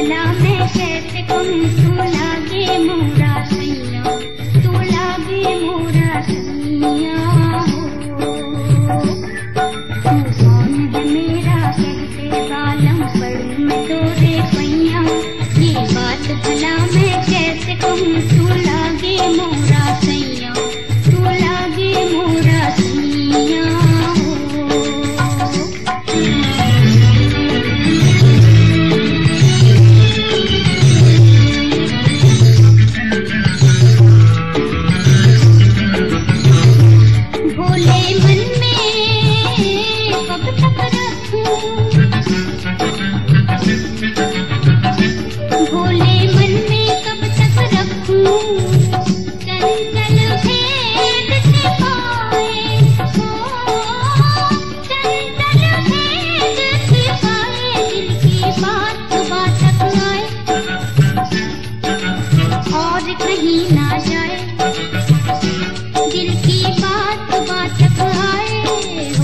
भला मैं कैसे कहूँ तू लागे मोरा सैया, तू लागे मोरा सैया हो। तू कौन है मेरा कहते बालम पढ़ूं मैं तोरे पैया, ये बात भला मैं कैसे कहूँ तू लागे मोरा सैया, तू लागे मोरा सैया हो। भोले मन में कब तक रखूं, भोले मन में कब तक रखूं, चंचल भेद छिपाए हो, चंचल भेद छिपाए, दिल की बात बात आए और कहीं ना जाए, दिल की बात बात आए